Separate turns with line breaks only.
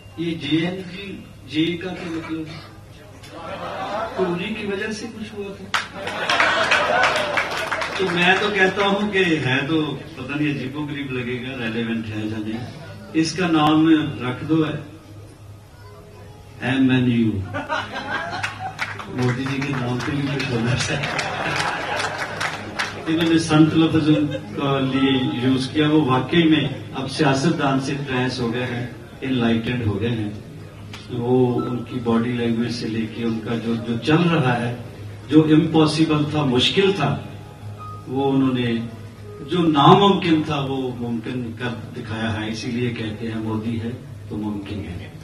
ये JNG जे का क्या मतलब? तो उन्हीं की वजह से कुछ हुआ था। तो मैं तो कहता हूं कि है तो पता नहीं अजीबो गरीब लगेगा, रेलेवेंट है या नहीं। इसका नाम रख दो है MNU। मोदी जी के नाम पे भी कुछ होना चाहिए। इन्होंने संत लफ्ज का लिए यूज किया, वो वाकई में अब सियासतदान से ट्रांस हो गए हैं, इनलाइटेंड हो गए हैं। वो उनकी बॉडी लैंग्वेज से लेके उनका जो जो चल रहा है, जो इम्पॉसिबल था, मुश्किल था, वो उन्होंने जो नामुमकिन था वो मुमकिन कर दिखाया है। इसीलिए कहते हैं मोदी है तो मुमकिन है।